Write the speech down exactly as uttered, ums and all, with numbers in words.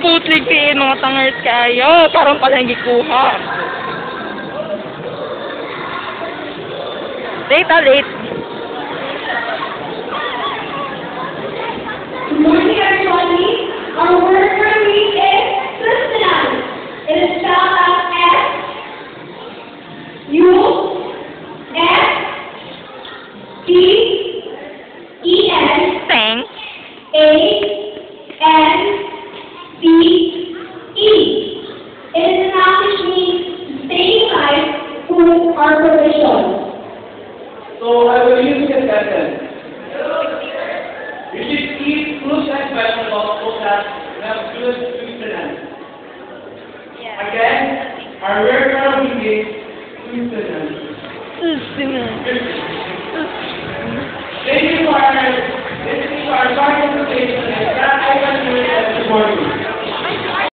putlig kayo, mga tangers kayo. Parang pala hindi kuha. Late ah, late. Good morning, everybody. Our word for the week is sustenance. It is spelled out S U S T E N Thanks. A N C E. It is a noun which means sustaining life, food, or provision. So I will use this sentence. You should eat fruits and vegetables so that you have good sustenance. Again, our word for the week is sustenance. Thank you for listening to our conversation.